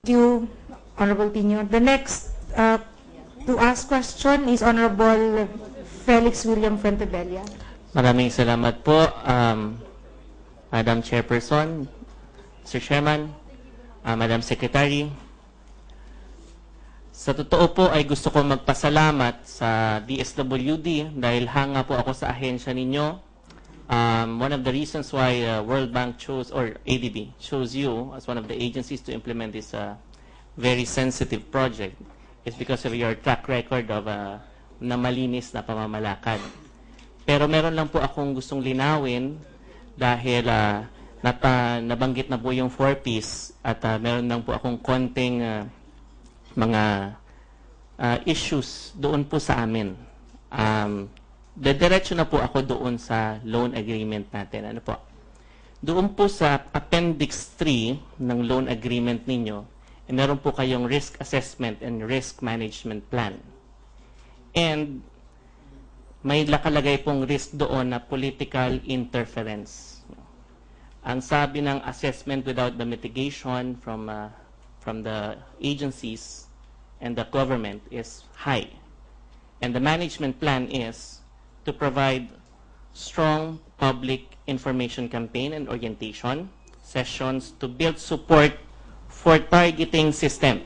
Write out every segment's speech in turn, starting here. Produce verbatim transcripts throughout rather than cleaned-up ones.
you, Honorable Tino. The next uh, to ask question is Honorable Felix William Fuentebella. Maraming salamat po, um, Madam Chairperson, Mister Chairman, uh, Madam Secretary. Sa totoo po ay gusto ko magpasalamat sa D S W D dahil hanga po ako sa ahensya ninyo. Um, one of the reasons why uh, World Bank chose, or A D B, chose you as one of the agencies to implement this uh, very sensitive project is because of your track record of uh, na malinis na pamamalakad. Pero meron lang po akong gustong linawin dahil uh, nata, nabanggit na po yung four Ps at uh, meron lang po akong konting uh, mga uh, issues doon po sa amin. Um, Diretso na po ako doon sa loan agreement natin. Ano po? Doon po sa Appendix three ng loan agreement ninyo, eh, meron po kayong risk assessment and risk management plan. And may nakalagay pong risk doon na political interference. Ang sabi ng assessment without the mitigation from, uh, from the agencies and the government is high. And the management plan is to provide strong public information campaign and orientation sessions to build support for targeting system.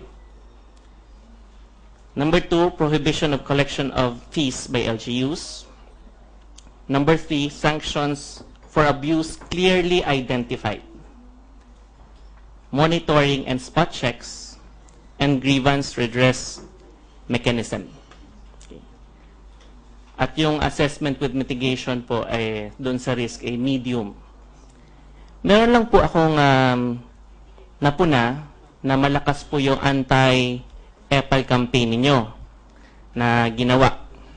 Number two, prohibition of collection of fees by L G Us. Number three, sanctions for abuse clearly identified. Monitoring and spot checks and grievance redress mechanism. At yung assessment with mitigation po ay doon sa risk ay medium. Meron lang po akong um, napuna na malakas po yung anti-EPAL campaign ninyo na ginawa.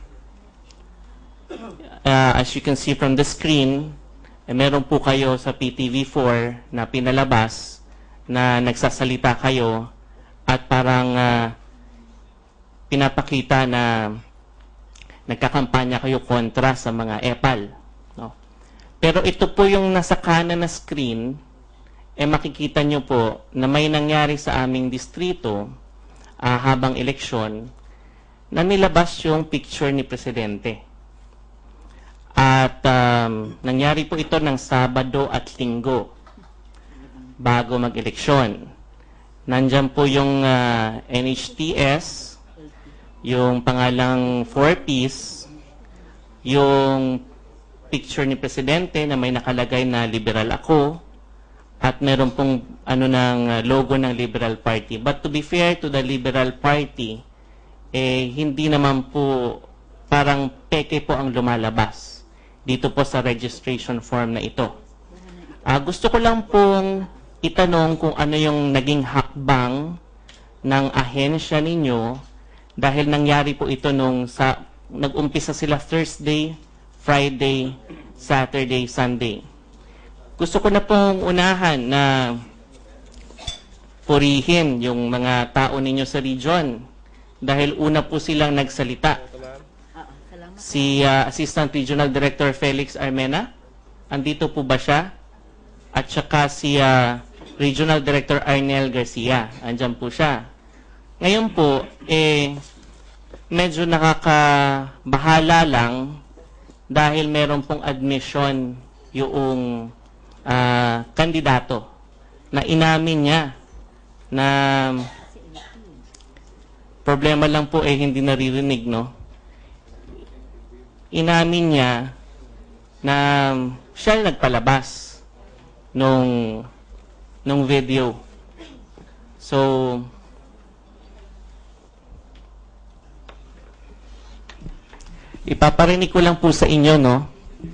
Uh, as you can see from the screen, eh, meron po kayo sa P T V four na pinalabas na nagsasalita kayo at parang uh, pinapakita na nagkakampanya kayo kontra sa mga EPAL. No? Pero ito po yung nasa kanan na screen, eh makikita nyo po na may nangyari sa aming distrito uh, habang eleksyon na nilabas yung picture ni Presidente. At um, nangyari po ito ng Sabado at Linggo bago mag-eleksyon. Nandyan po yung uh, N H T S, yung pangalang four Ps, yung picture ni Presidente na may nakalagay na liberal ako, at meron pong ano ng logo ng Liberal Party. But to be fair to the Liberal Party, eh, hindi naman po parang peke po ang lumalabas dito po sa registration form na ito. Uh, gusto ko lang pong itanong kung ano yung naging hakbang ng ahensya ninyo dahil nangyari po ito nung sa nag-umpisa sila Thursday, Friday, Saturday, Sunday. Gusto ko na pong unahan na purihin yung mga tao ninyo sa region dahil una po silang nagsalita. Si uh, Assistant Regional Director Felix Armena, andito po ba siya? At saka si uh, Regional Director Arnel Garcia, andyan po siya. Ngayon po, eh, medyo nakakabahala lang dahil meron pong admission yung uh, kandidato na inamin niya na problema lang po eh hindi naririnig, no? Inamin niya na siya nagpalabas nung, nung video. So, ipaparinig ko lang po sa inyo, no?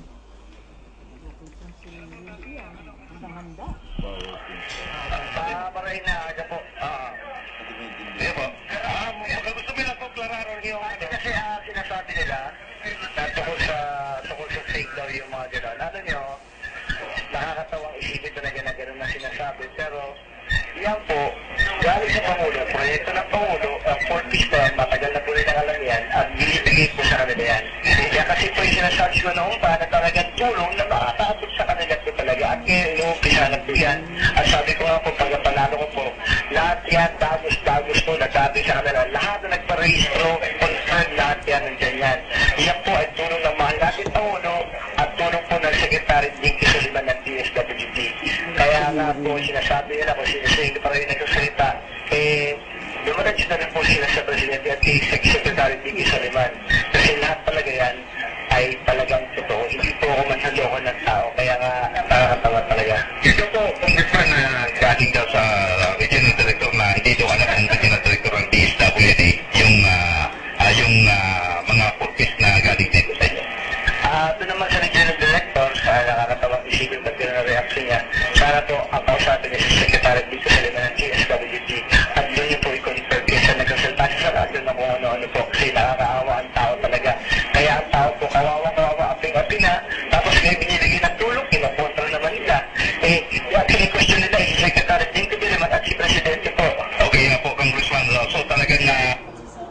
Maraming na aga po. Hindi po. Gusto mo lang po klararon yung ano. Kasi sinasabi nila na tungkol sa tungkol sa fake daw yung mga gano'n. Ano nyo, nakakatawang isipin talaga na gano'n na sinasabi. Pero yan po, galing sa Pangulo, proyekto ng Pangulo, ang four Ps pa, matagal na po rin ang alam yan, at binibigay po sa kanila yan. Kaya kasi po yung sinasabi ko noong pa na talagang tulong na makakaabot sa kanila po talaga. At kaya inuumpisa na po yan. At sabi ko nga po, pag panalo ko po, lahat yan, dagos-dagos po, nagsabi sa kanila, lahat na nagparehistro, concern, lahat yan, nandiyan yan. Yan po ay tulong ng mahal natin Pangulo at tulong po ng Secretary Dinky Soliman ng D S W D. Kaya nga po, sinasabi nila kung sinasabi pa rin nagsasalita, eh, dumaradyo na rin po sila sa Presidente at kay Secretary Dinky Soliman. Kasi lahat talaga yan ay talagang totoo. Hindi po ako mansaloko ng tao, kaya nga nakakatawa talaga. Ito po, Congressman, na galing daw sa uh, Regional Director na hindi daw alam ang Regional Director ng D S W D yung, uh, uh, yung uh, mga purpose na galing dito sa inyo. Ah, ito naman sa Regional Director, sa nakakatawang isipin pag yun ang reaction niya, sana po ang kausapin niya sa Secretary dito sa Liman ng D S W D at doon niyo po i-confirm kaysa nagkasalta siya sa radyo na kung ano-ano po kasi nakakaawa ang tao talaga. Kaya ang tao po kawawa-kawawa aping-api na tapos may binibigyan ng tulong, kinakontra naman nila. Eh, actually question nila si Secretary Dinky Soliman at si Presidente po. Okay na po, Congressman. So talagang na... Uh,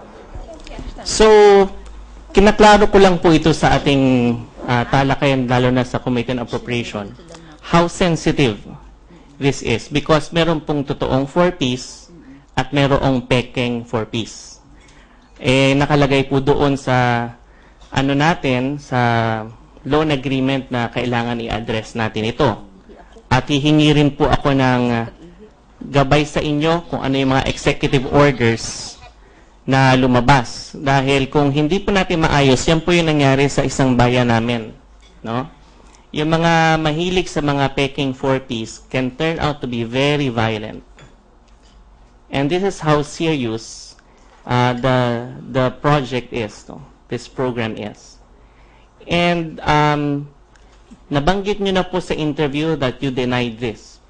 So, kinaklaro ko lang po ito sa ating uh, talakayan, lalo na sa Committee on Appropriation, how sensitive this is because meron pong totoong four-piece at merong peking four-piece. Eh, nakalagay po doon sa ano natin, sa loan agreement na kailangan i-address natin ito. At hihingi rin po ako ng uh, gabay sa inyo kung ano yung mga executive orders na lumabas. Dahil kung hindi po natin maayos, yan po yung nangyari sa isang bayan namin. No? Yung mga mahilig sa mga peking four-piece can turn out to be very violent. And this is how serious uh, the, the project is, no? This program is. And um, nabanggit nyo na po sa interview that you denied this.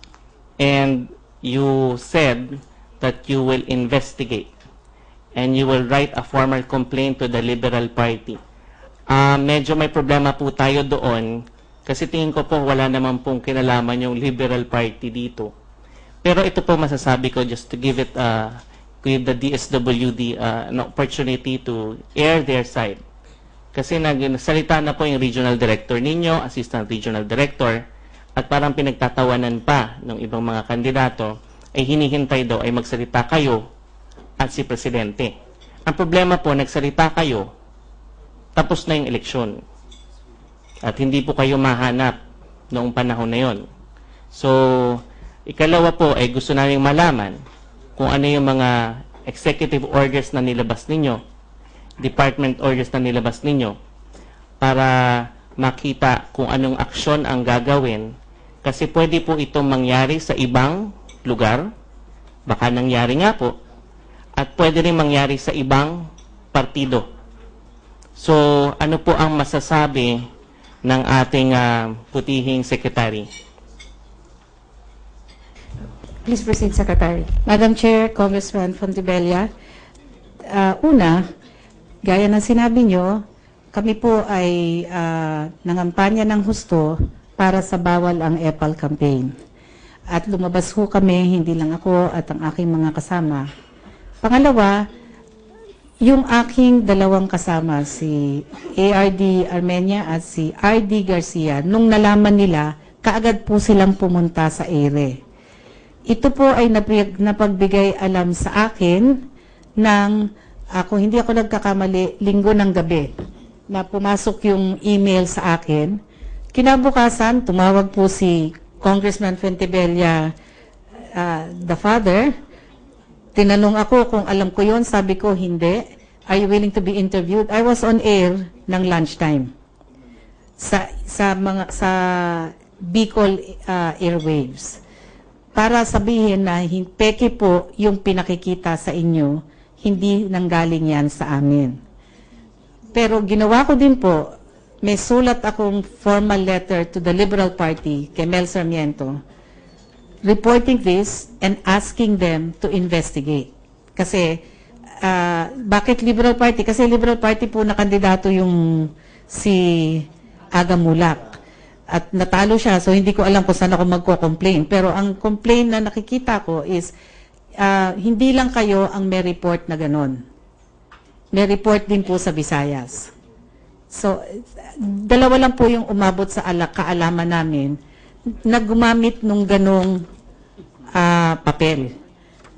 And you said that you will investigate. And you will write a formal complaint to the Liberal Party. Uh, medyo may problema po tayo doon kasi tingin ko po wala naman pong kinalaman yung Liberal Party dito. Pero ito po masasabi ko just to give it uh, give the D S W D uh, an opportunity to air their side. Kasi nagsalita na po yung Regional Director ninyo, Assistant Regional Director, at parang pinagtatawanan pa ng ibang mga kandidato ay hinihintay daw ay magsalita kayo at si Presidente. Ang problema po, nagsalita kayo, tapos na yung eleksyon. At hindi po kayo mahanap noong panahon na yon. So, ikalawa po, ay gusto namin malaman kung ano yung mga executive orders na nilabas ninyo, department orders na nilabas ninyo, para makita kung anong aksyon ang gagawin. Kasi pwede po itong mangyari sa ibang lugar, baka nangyari nga po, at pwede rin mangyari sa ibang partido. So, ano po ang masasabi ng ating uh, putihing secretary? Please proceed, Secretary. Madam Chair, Congressman Fontibella, uh, una, gaya ng sinabi nyo, kami po ay uh, nangampanya ng husto para sa bawal ang EPAL campaign. At lumabas ho kami, hindi lang ako at ang aking mga kasama. Pangalawa, yung aking dalawang kasama, si A R D Armenia at si R D Garcia, nung nalaman nila, kaagad po silang pumunta sa A R E. Ito po ay napag, napagbigay alam sa akin ng, ako hindi ako nagkakamali, linggo ng gabi, na pumasok yung email sa akin. Kinabukasan, tumawag po si Congressman Fontibella, uh, the father. Tinanong ako kung alam ko yon, sabi ko hindi. Are you willing to be interviewed? I was on air ng lunchtime sa sa mga sa Bicol uh, airwaves para sabihin na peke po yung pinakikita sa inyo, hindi nanggaling yan sa amin. Pero ginawa ko din po, may sulat akong formal letter to the Liberal Party kay Mel Sarmiento reporting this and asking them to investigate. Kasi, uh, bakit Liberal Party? Kasi Liberal Party po na kandidato yung si Aga Mulak. At natalo siya, so hindi ko alam kung saan ako magko-complain. Pero ang complaint na nakikita ko is, uh, hindi lang kayo ang may report na ganon. May report din po sa Visayas. So, dalawa lang po yung umabot sa ala, kaalaman namin na gumamit nung ganong uh, papel.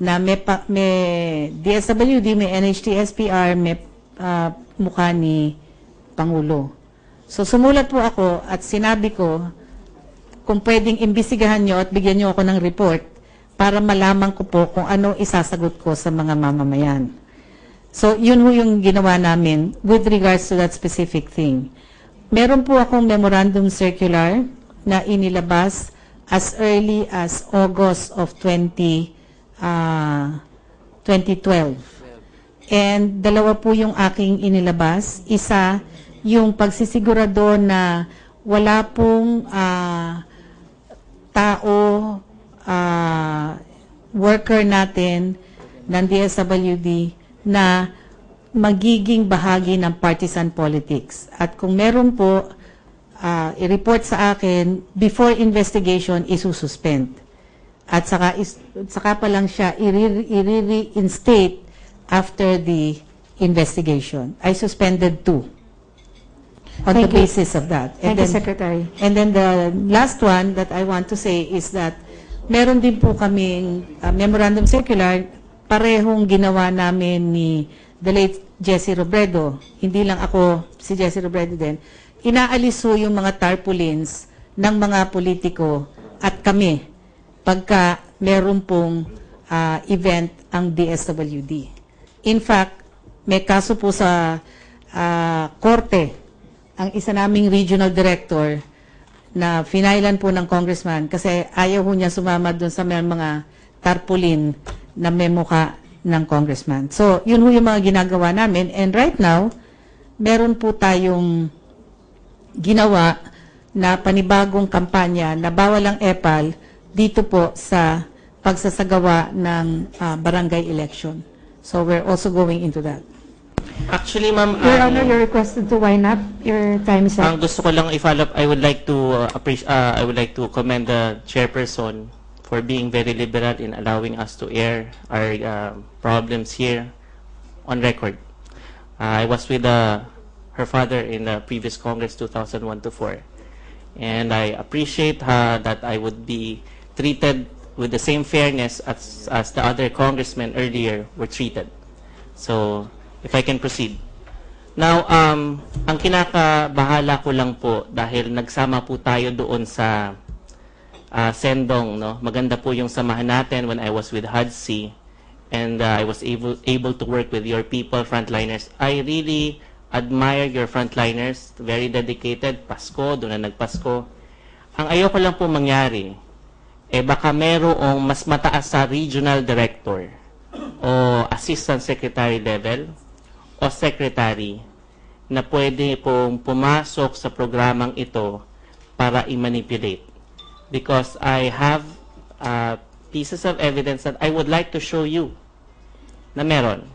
na may, pa, may D S W D, may N H T S P R, may uh, mukha ni Pangulo. So sumulat po ako at sinabi ko kung pwedeng imbisigahan nyo at bigyan nyo ako ng report para malaman ko po kung ano isasagot ko sa mga mamamayan. So yun ho yung ginawa namin with regards to that specific thing. Meron po akong memorandum circular na inilabas as early as August of twenty twelve. And dalawa po yung aking inilabas. Isa, yung pagsisigurado na wala pong uh, tao, uh, worker natin ng D S W D na magiging bahagi ng partisan politics. At kung meron po, uh, i-report sa akin, before investigation, isususpend. At saka, is, saka pa lang siya i-reinstate after the investigation. I suspended two on Thank the you. basis of that. Thank you, Secretary. And then the last one that I want to say is that meron din po kaming uh, memorandum circular, parehong ginawa namin ni the late Jesse Robredo. Hindi lang ako, si Jesse Robredo din. Inaalis po yung mga tarpaulins ng mga politiko at kami pagka meron pong uh, event ang D S W D. In fact, may kaso po sa uh, korte ang isa naming regional director na finailan po ng congressman kasi ayaw ho niya sumama doon sa may mga tarpaulin na may mukha ng congressman. So, yun ho yung mga ginagawa namin. And right now, meron po tayong ginawa na panibagong kampanya na bawal ang EPAL dito po sa pagsasagawa ng uh, barangay election. So, we're also going into that. Actually, ma'am, Your ang- Honor, you're requested to wind up. Your time is ang up. gusto ko lang i-follow up, I would like to uh, appreciate, uh, I would like to commend the chairperson for being very liberal in allowing us to air our uh, problems here on record. Uh, I was with uh, her father in the previous Congress two thousand one to four, and I appreciate uh, that I would be treated with the same fairness as, as the other congressmen earlier were treated. So, if I can proceed. Now, um, ang kinakabahala ko lang po dahil nagsama po tayo doon sa uh, Sendong, no? Maganda po yung samahan natin when I was with H U D C and uh, I was able able to work with your people, frontliners. I really admire your frontliners, very dedicated. Pasko, doon na nagpasko. Ang ayoko lang po mangyari, eh baka merong mas mataas sa regional director o assistant secretary level o secretary na pwede pong pumasok sa programang ito para i-manipulate. Because I have uh, pieces of evidence that I would like to show you na meron.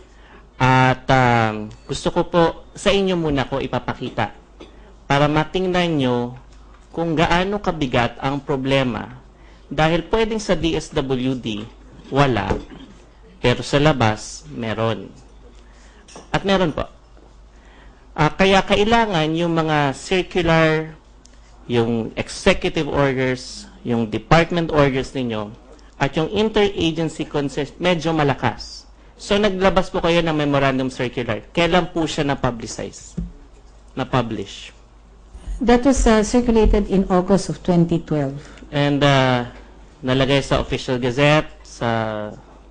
At um, gusto ko po sa inyo muna ko ipapakita para matingnan nyo kung gaano kabigat ang problema. Dahil pwedeng sa D S W D wala, pero sa labas meron. At meron po. Uh, kaya kailangan yung mga circular, yung executive orders, yung department orders ninyo, at yung interagency consent medyo malakas. So naglabas po kayo ng memorandum circular. Kailan po siya na-publicize? Na-publish? That was uh, circulated in August of twenty twelve. And uh, nalagay sa official gazette, sa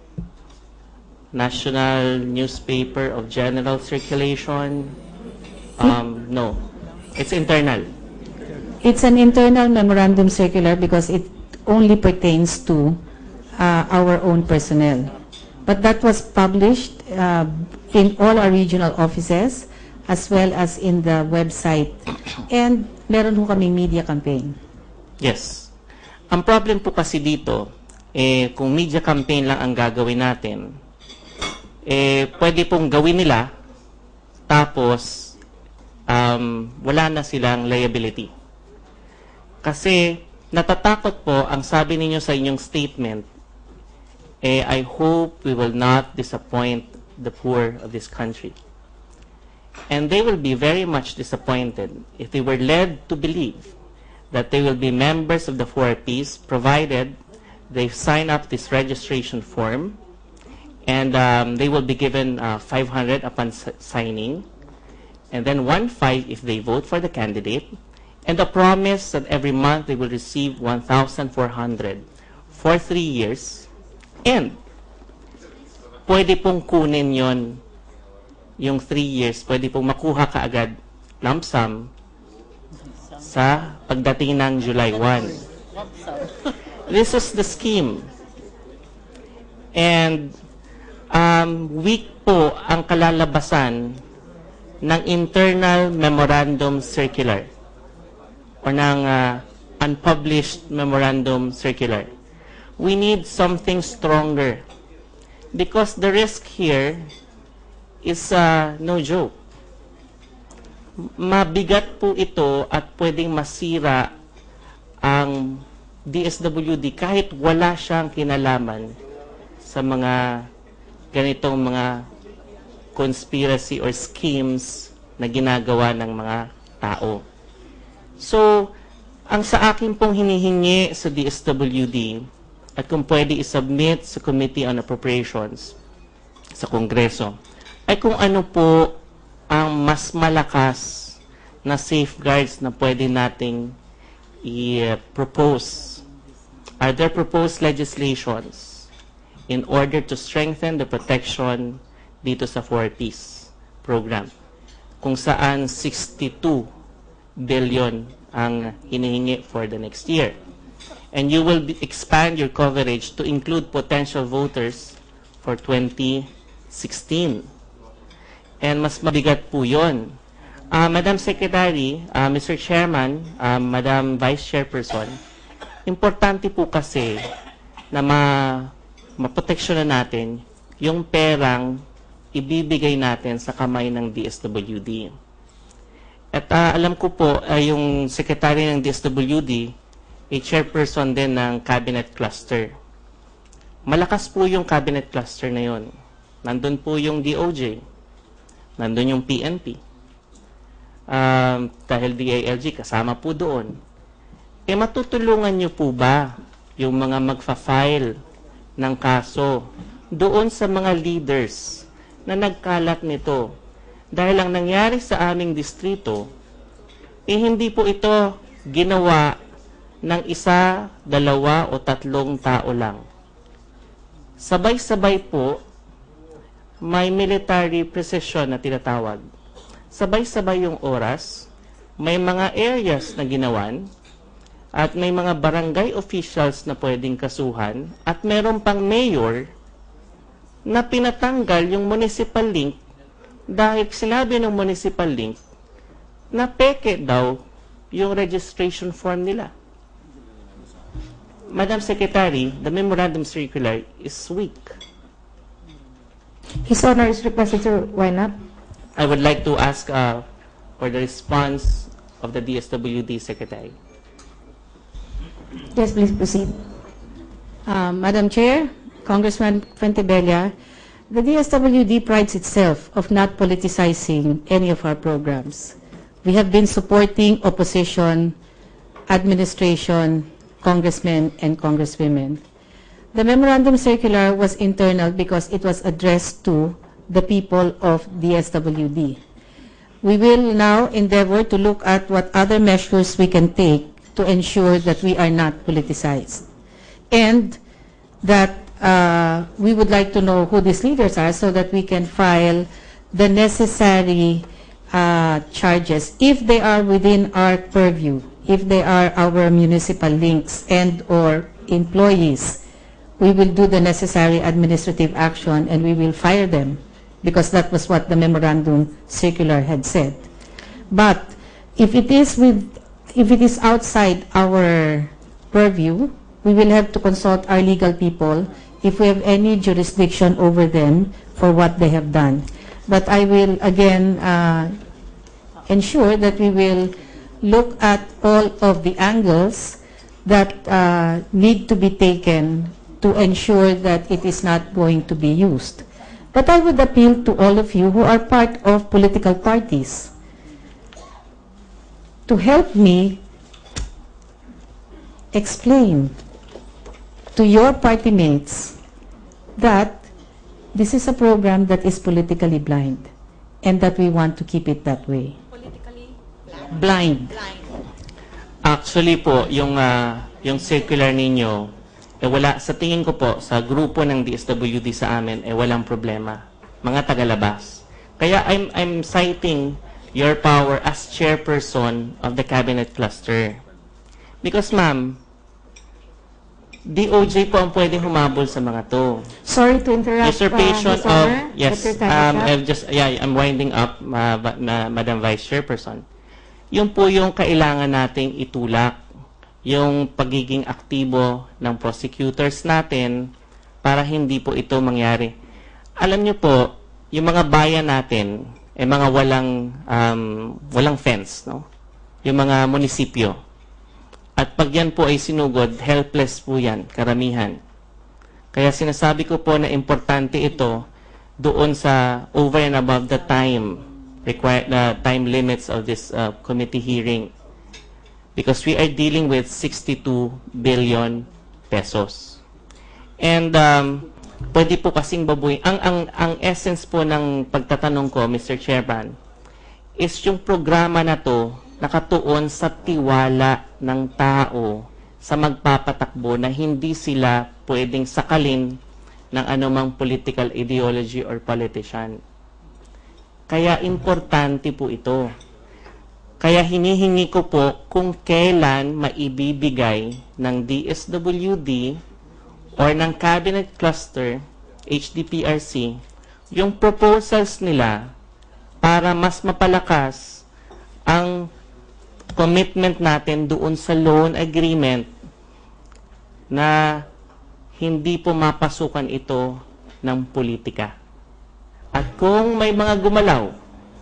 National Newspaper of General Circulation. Um, no. It's internal. It's an internal memorandum circular because it only pertains to uh, our own personnel. But that was published uh, in all our regional offices as well as in the website. And meron ho kaming media campaign. Yes. Ang problem po kasi dito, eh, kung media campaign lang ang gagawin natin, eh, pwede pong gawin nila, tapos, um, wala na silang liability. Kasi, natatakot po, ang sabi ninyo sa inyong statement, eh, I hope we will not disappoint the poor of this country. And they will be very much disappointed if they were led to believe that they will be members of the four Ps, provided They sign up this registration form, and um, they will be given uh, five hundred upon signing, and then one five if they vote for the candidate, and the promise that every month they will receive one thousand four hundred for three years, and pwede pong kunin yon yung three years, pwede pong makuha kaagad lump sum sa pagdating ng July first. This is the scheme. And um, weak po ang kalalabasan ng internal memorandum circular o ng uh, unpublished memorandum circular. We need something stronger because the risk here is uh, no joke. Mabigat po ito at pwedeng masira ang D S W D kahit wala siyang kinalaman sa mga ganitong mga conspiracy or schemes na ginagawa ng mga tao. So, ang sa akin pong hinihingi sa D S W D at kung pwede isubmit sa Committee on Appropriations sa Kongreso ay kung ano po ang mas malakas na safeguards na pwede nating i-propose. Are there proposed legislations in order to strengthen the protection dito sa four Ps program kung saan sixty-two billion ang hinihingi for the next year? And you will be, expand your coverage to include potential voters for twenty sixteen. And mas mabigat po yun. Uh, Madam Secretary, uh, Mister Chairman, uh, Madam Vice Chairperson, importante po kasi na ma maproteksyonan natin yung perang ibibigay natin sa kamay ng D S W D. At uh, alam ko po, uh, yung Secretary ng D S W D, a chairperson din ng Cabinet Cluster. Malakas po yung Cabinet Cluster na yun. Nandun po yung D O J. Nandun yung P N P. Um, dahil D I L G kasama po doon. E matutulungan nyo po ba yung mga magfa-file ng kaso doon sa mga leaders na nagkalat nito? Dahil ang nangyari sa aming distrito, eh hindi po ito ginawa ng isa, dalawa o tatlong tao lang. Sabay-sabay po, may military precision na tinatawag. Sabay-sabay yung oras, may mga areas na ginawan, at may mga barangay officials na pwedeng kasuhan, at meron pang mayor na pinatanggal yung municipal link dahil sinabi ng municipal link na peke daw yung registration form nila. Madam Secretary, the memorandum circular is weak. His Honor is requested to wind up. I would like to ask uh, for the response of the D S W D Secretary. Yes, please proceed. Uh, Madam Chair, Congressman Fuentebella, the D S W D prides itself of not politicizing any of our programs. We have been supporting opposition, administration, congressmen, and congresswomen. The memorandum circular was internal because it was addressed to the people of D S W D. We will now endeavor to look at what other measures we can take to ensure that we are not politicized. And that uh, we would like to know who these leaders are so that we can file the necessary uh, charges if they are within our purview, if they are our municipal links and or employees. We will do the necessary administrative action and we will fire them because that was what the memorandum circular had said. But if it is with If it is outside our purview, we will have to consult our legal people if we have any jurisdiction over them for what they have done. But I will again uh, ensure that we will look at all of the angles that uh, need to be taken to ensure that it is not going to be used. But I would appeal to all of you who are part of political parties to help me explain to your party mates that this is a program that is politically blind and that we want to keep it that way. Politically blind. blind. Actually po, yung, uh, yung circular ninyo, eh wala, sa tingin ko po, sa grupo ng D S W D sa amin, eh walang problema. Mga tagalabas. Kaya I'm, I'm citing your power as chairperson of the cabinet cluster. Because ma'am, D O J po ang pwedeng humabol sa mga to. Sorry to interrupt. Usurpation uh, of, Honor, yes, um, I've just, yeah, I'm winding up, uh, ma, Madam Vice Chairperson. Yun po yung kailangan nating itulak, yung pagiging aktibo ng prosecutors natin para hindi po ito mangyari. Alam niyo po, yung mga bayan natin, eh mga walang, um, walang fence, no? Yung mga munisipyo. At pag yan po ay sinugod, helpless po yan, karamihan. Kaya sinasabi ko po na importante ito doon sa over and above the time, required, the time limits of this uh, committee hearing. Because we are dealing with sixty-two billion pesos. And um, pwede po kasing babuin. Ang, ang, ang essence po ng pagtatanong ko, Mister Chairman, is yung programa na to nakatuon sa tiwala ng tao sa magpapatakbo na hindi sila pwedeng sakalin ng anumang political ideology or politician. Kaya importante po ito. Kaya hinihingi ko po kung kailan maibibigay ng D S W D or ng Cabinet Cluster, H D P R C, yung proposals nila para mas mapalakas ang commitment natin doon sa loan agreement na hindi po mapasukan ito ng politika. At kung may mga gumalaw,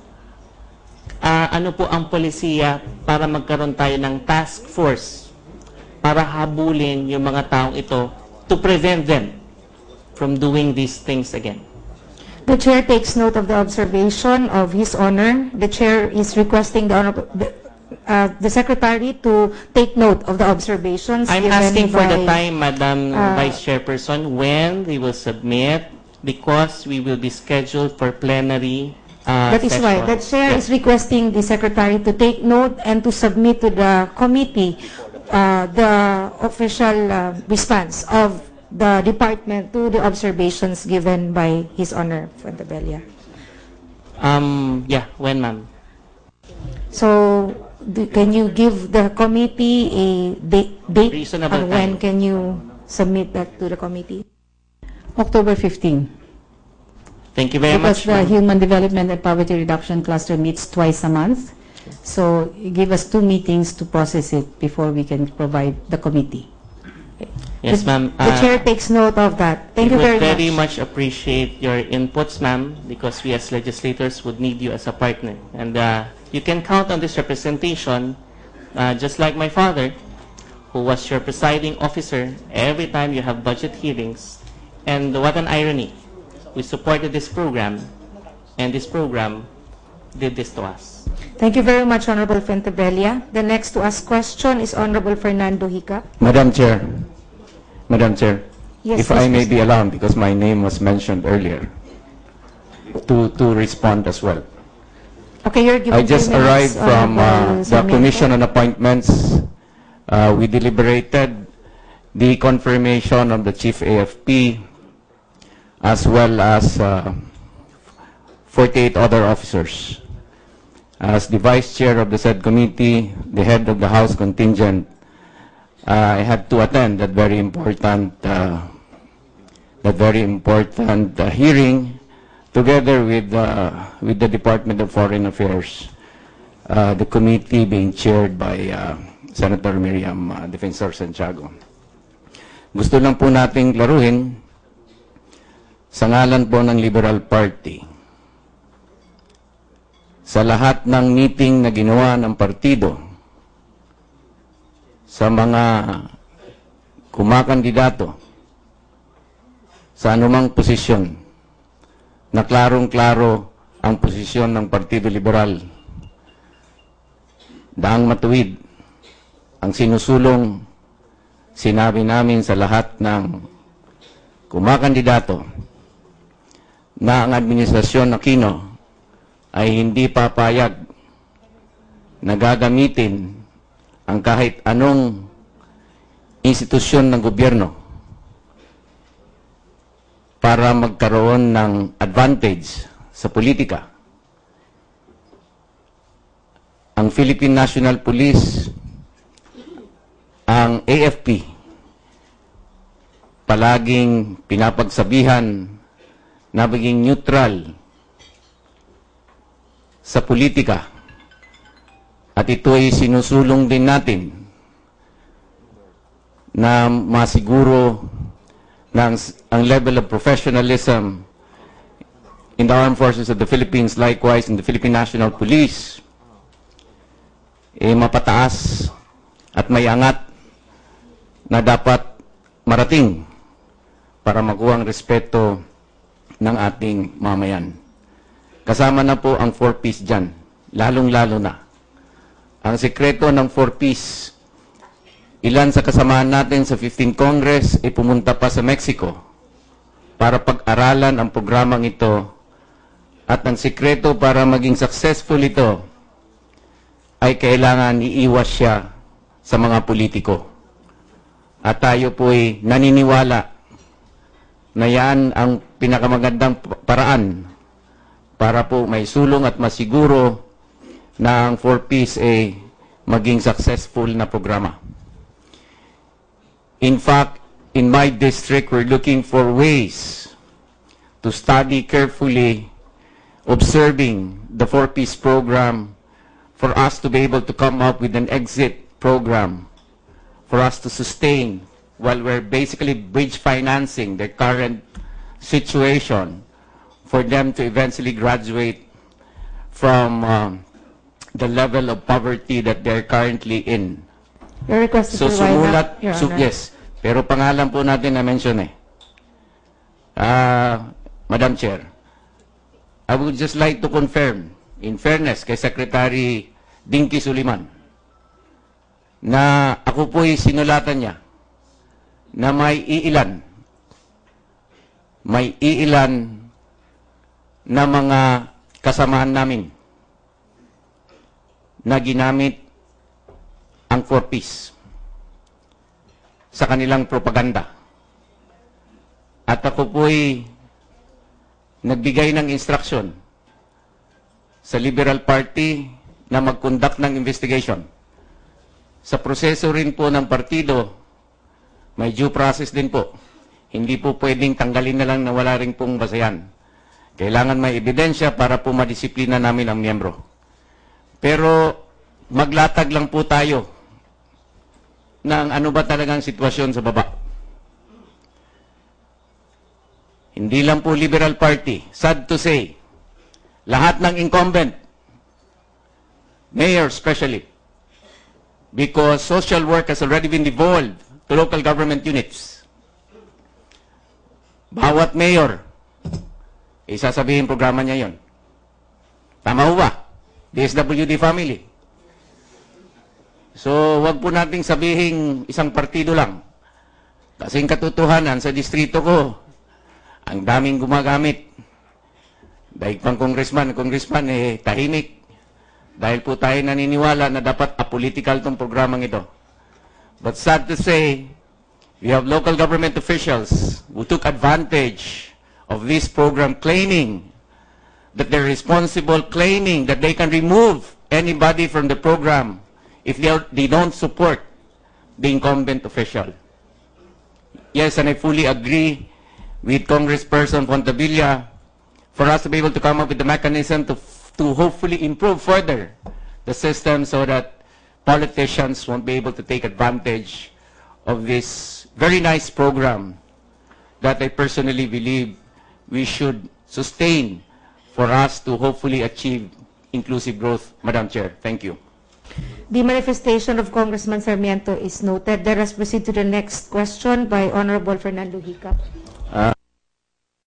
uh, ano po ang polisiya para magkaroon tayo ng task force para habulin yung mga taong ito to prevent them from doing these things again. The chair takes note of the observation of His Honor. The chair is requesting the Honorable, the, uh, the Secretary to take note of the observations. I'm given asking for by, the time, Madam uh, Vice Chairperson, when they will submit, because we will be scheduled for plenary uh, That is session. why the chair Yes. is requesting the Secretary to take note and to submit to the committee uh, the official uh, response of the department to the observations given by His Honor Fuentebella. Um, yeah, when, ma'am? So, do, can you give the committee a date, date Reasonable on when time. can you submit that to the committee? October fifteenth. Thank you very Because much, the ma'am. Human Development and Poverty Reduction Cluster meets twice a month. So give us two meetings to process it before we can provide the committee. Yes, The- ma'am. The Uh, chair takes note of that. Thank you we very would very much. much appreciate your inputs, ma'am, because we as legislators would need you as a partner. And uh, you can count on this representation, uh, just like my father, who was your presiding officer every time you have budget hearings. And what an irony. We supported this program, and this program did this to us. Thank you very much, Honorable Fuentebella. The next to ask question is Honorable Fernando Hica. Madam Chair, Madam Chair, Yes, if I yes, may Mister be allowed, because my name was mentioned earlier, to, to respond as well. Okay, you're given I just two minutes, arrived from uh, Honorable the Sarmiento. Commission on Appointments. Uh, we deliberated the confirmation of the Chief A F P as well as uh, forty-eight other officers. As the Vice Chair of the said committee, the head of the House contingent, uh, I had to attend that very important, uh, that very important uh, hearing, together with uh, with the Department of Foreign Affairs, uh, the committee being chaired by uh, Senator Miriam uh, Defensor Santiago. Gusto lang po nating klaruhin sa ngalan po ng Liberal Party, sa lahat ng meeting na ginawa ng partido, sa mga kumakandidato sa anumang posisyon, na klarong-klaro ang posisyon ng Partido Liberal, daang matuwid ang sinusulong sinabi namin sa lahat ng kumakandidato na ang Administrasyon Aquino ay hindi papayag na gagamitin ang kahit anong institusyon ng gobyerno para magkaroon ng advantage sa politika. Ang Philippine National Police, ang A F P, palaging pinapagsabihan na maging neutral sa politika. At ito ay sinusulong din natin na masiguro na ang, ang level of professionalism in the armed forces of the Philippines, likewise in the Philippine National Police, eh, mapataas at may angat na dapat marating para makuha ang respeto ng ating mamayan. Kasama na po ang four Ps dyan, lalong-lalo na. Ang sekreto ng four Ps, ilan sa kasamahan natin sa fifteenth Congress ay pumunta pa sa Mexico para pag-aralan ang programang ito, at ang sekreto para maging successful ito ay kailangan iiwas siya sa mga politiko. At tayo po ay naniniwala na yan ang pinakamagandang paraan para po may sulong at masiguro na ang four Ps ay maging successful na programa. In fact, in my district, we're looking for ways to study carefully, observing the four Ps program for us to be able to come up with an exit program for us to sustain while we're basically bridge financing the current situation for them to eventually graduate from um, the level of poverty that they're currently in. Your request is So to wind sumulat, up, Your so, Honor. yes, pero pangalan po natin na mention eh. Ah, Madam Chair, I would just like to confirm, in fairness kay Secretary Dinky Suliman, na ako po'y sinulatan niya na may iilan, may iilan na mga kasamahan namin na ginamit ang four Ps sa kanilang propaganda. At ako po'y nagbigay ng instruction sa Liberal Party na mag-conduct ng investigation. Sa proseso rin po ng partido, may due process din po. Hindi po pwedeng tanggalin na lang na wala rin pong basayan. Kailangan may ebidensya para po madisiplina namin ang miyembro. Pero maglatag lang po tayo ng ano ba talagang sitwasyon sa baba. Hindi lang po Liberal Party. Sad to say, lahat ng incumbent, mayor especially, because social work has already been devolved to local government units. Bawat mayor, isasabihin programa niya yon. Tama ho ba? D S W D family. So, wag po nating sabihin isang partido lang. Kasing katotohanan sa distrito ko, ang daming gumagamit. Dahil pang congressman, congressman eh tahimik. Dahil po tayo naniniwala na dapat apolitical tong programang ito. But sad to say, we have local government officials who took advantage of this program, claiming that they're responsible, claiming that they can remove anybody from the program if they, are, they don't support the incumbent official. Yes, and I fully agree with Congressperson Fontavilla for us to be able to come up with the mechanism to, to hopefully improve further the system so that politicians won't be able to take advantage of this very nice program that I personally believe we should sustain for us to hopefully achieve inclusive growth. Madam Chair, thank you. The manifestation of Congressman Sarmiento is noted. Let us proceed to the next question by Honorable Fernando Hica. Uh,